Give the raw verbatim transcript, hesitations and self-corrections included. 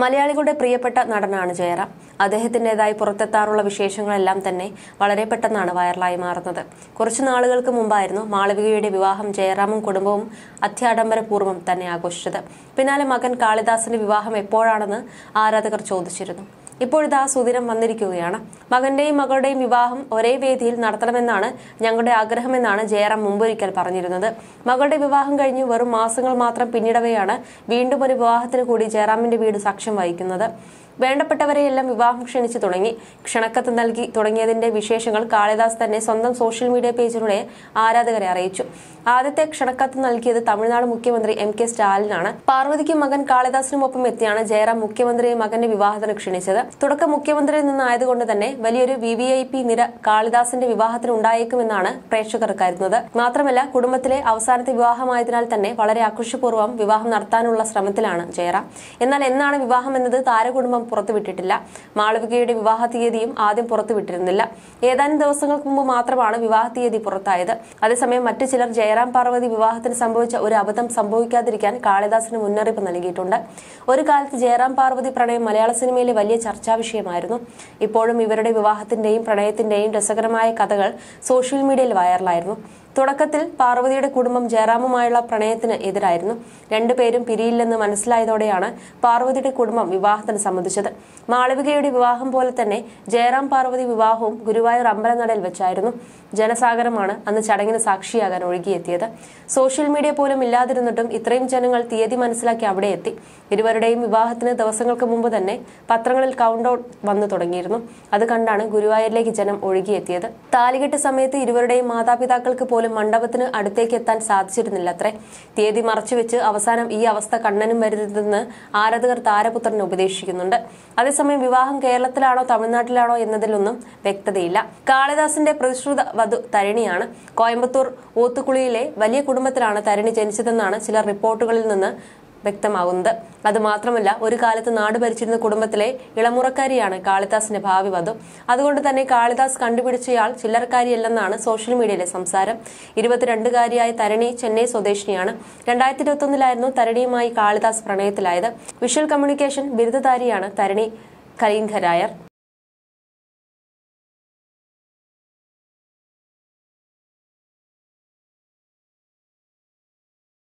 മലയാളികളുടെ പ്രിയപ്പെട്ട നടനാണ് ജയറാം. അദ്ദേഹത്തിന്റേതായി പുറത്തെത്താറുള്ള വിശേഷങ്ങളെല്ലാം തന്നെ വളരെ പെട്ടെന്നാണ് വൈറലായി മാറുന്നത്. കുറച്ചു നാളുകൾക്ക് മുമ്പായിരുന്നു മാളവികയുടെ വിവാഹം ജയറാമും കുടുംബവും അത്യാഡംബരപൂർവ്വം തന്നെ ആഘോഷിച്ചത്. പിന്നാലെ മകൻ കാളിദാസിന്റെ വിവാഹം എപ്പോഴാണെന്ന് ആരാധകർ ചോദിച്ചിരുന്നു. ഇപ്പോഴിതാ സുദിനം വന്നിരിക്കുകയാണ്. മകന്റെയും മകളുടെയും വിവാഹം ഒരേ വേദിയിൽ നടത്തണമെന്നാണ് ഞങ്ങളുടെ ആഗ്രഹമെന്നാണ് ജയറാം മുമ്പൊരിക്കൽ പറഞ്ഞിരുന്നത്. മകളുടെ വിവാഹം കഴിഞ്ഞ് വെറും മാസങ്ങൾ മാത്രം പിന്നിടവെയാണ് വീണ്ടും ഒരു വിവാഹത്തിന് കൂടി ജയറാമിന്റെ വീട് സാക്ഷ്യം വഹിക്കുന്നത്. വേണ്ടപ്പെട്ടവരെയെല്ലാം വിവാഹം ക്ഷണിച്ചു തുടങ്ങി. ക്ഷണക്കത്ത് നൽകി തുടങ്ങിയതിന്റെ വിശേഷങ്ങൾ കാളിദാസ് തന്നെ സ്വന്തം സോഷ്യൽ മീഡിയ പേജിലൂടെ ആരാധകരെ അറിയിച്ചു. ആദ്യത്തെ ക്ഷണക്കത്ത് നൽകിയത് തമിഴ്നാട് മുഖ്യമന്ത്രി എം കെ സ്റ്റാലിനാണ്. പാർവതിക്കും മകൻ കാളിദാസിനുമൊപ്പം എത്തിയാണ് ജയറാം മുഖ്യമന്ത്രിയെ മകന്റെ വിവാഹത്തിന് ക്ഷണിച്ചത്. തുടക്കം മുഖ്യമന്ത്രിയിൽ നിന്നായതുകൊണ്ട് തന്നെ വലിയൊരു വി വി ഐ പി നിര കാളിദാസിന്റെ വിവാഹത്തിന് ഉണ്ടായേക്കുമെന്നാണ് പ്രേക്ഷകർ കരുതുന്നത്. മാത്രമല്ല, കുടുംബത്തിലെ അവസാനത്തെ വിവാഹമായതിനാൽ തന്നെ വളരെ ആഘോഷപൂർവ്വം വിവാഹം നടത്താനുള്ള ശ്രമത്തിലാണ് ജയറാം. എന്നാൽ എന്നാണ് വിവാഹം എന്നത് താരകുടുംബം പുറത്തുവിട്ടിട്ടില്ല. മാളവികയുടെ വിവാഹ തീയതിയും ആദ്യം പുറത്തുവിട്ടിരുന്നില്ല. ഏതാനും ദിവസങ്ങൾക്ക് മുമ്പ് മാത്രമാണ് വിവാഹ തീയതി പുറത്തായത്. അതേസമയം മറ്റു ചിലർ ജയറാം പാർവതി വിവാഹത്തിന് സംഭവിച്ച ഒരു അബദ്ധം സംഭവിക്കാതിരിക്കാൻ കാളിദാസിന് മുന്നറിയിപ്പ് നൽകിയിട്ടുണ്ട്. ഒരു കാലത്ത് ജയറാം പാർവതി പ്രണയം മലയാള സിനിമയിലെ വലിയ ചർച്ചാ വിഷയമായിരുന്നു. ഇപ്പോഴും ഇവരുടെ വിവാഹത്തിന്റെയും പ്രണയത്തിന്റെയും രസകരമായ കഥകൾ സോഷ്യൽ മീഡിയയിൽ വൈറലായിരുന്നു. തുടക്കത്തിൽ പാർവതിയുടെ കുടുംബം ജയറാമുമായുള്ള പ്രണയത്തിന് എതിരായിരുന്നു. രണ്ടുപേരും പിരിയില്ലെന്ന് മനസ്സിലായതോടെയാണ് പാർവതിയുടെ കുടുംബം വിവാഹത്തിന് സമ്മതിച്ചത്. മാളവികയുടെ വിവാഹം പോലെ തന്നെ ജയറാം പാർവതി വിവാഹവും ഗുരുവായൂർ അമ്പലനടയിൽ വെച്ചായിരുന്നു. ജനസാഗരമാണ് അന്ന് ചടങ്ങിന് സാക്ഷിയാകാൻ ഒഴുകിയെത്തിയത്. സോഷ്യൽ മീഡിയ പോലും ഇല്ലാതിരുന്നിട്ടും ഇത്രയും ജനങ്ങൾ തീയതി മനസ്സിലാക്കി അവിടെ എത്തി. ഇരുവരുടെയും വിവാഹത്തിന് ദിവസങ്ങൾക്ക് മുമ്പ് തന്നെ പത്രങ്ങളിൽ കൗണ്ട് ഔട്ട് വന്നു തുടങ്ങിയിരുന്നു. അത് കണ്ടാണ് ഗുരുവായൂരിലേക്ക് ജനം ഒഴുകിയെത്തിയത്. താലികെട്ട് സമയത്ത് ഇരുവരുടെയും മാതാപിതാക്കൾക്ക് പോലും മണ്ഡപത്തിന് അടുത്തേക്ക് എത്താൻ സാധിച്ചിരുന്നില്ല അത്രേ. തീയതി മറച്ചുവെച്ച് അവസാനം ഈ അവസ്ഥ കണ്ണനും വരുന്നതെന്ന് ആരാധകർ താരപുത്രനെ ഉപദേശിക്കുന്നുണ്ട്. അതേസമയം വിവാഹം കേരളത്തിലാണോ തമിഴ്നാട്ടിലാണോ എന്നതിലൊന്നും വ്യക്തതയില്ല. കാളിദാസിന്റെ പ്രതിശ്രുത വധു തരണിയാണ്. കോയമ്പത്തൂർ ഊത്തുകുളിയിലെ വലിയ കുടുംബത്തിലാണ് തരണി ജനിച്ചതെന്നാണ് ചില റിപ്പോർട്ടുകളിൽ നിന്ന് വ്യക്തമാകുന്നത്. അതുമാത്രമല്ല, ഒരു കാലത്ത് നാട് ഭരിച്ചിരുന്ന കുടുംബത്തിലെ ഇളമുറക്കാരിയാണ് കാളിദാസിന്റെ ഭാവി വധു. അതുകൊണ്ട് തന്നെ കാളിദാസ് കണ്ടുപിടിച്ചയാൾ ചില്ലറക്കാരിയല്ലെന്നാണ് സോഷ്യൽ മീഡിയയിലെ സംസാരം. ഇരുപത്തിരണ്ടുകാരിയായ തരണി ചെന്നൈ സ്വദേശിനിയാണ്. രണ്ടായിരത്തി ഇരുപത്തി ഒന്നിലായിരുന്നു തരണിയുമായി കാളിദാസ് പ്രണയത്തിലായത്. വിഷ്വൽ കമ്മ്യൂണിക്കേഷൻ ബിരുദധാരിയാണ് തരണി കലിംഗരായർ.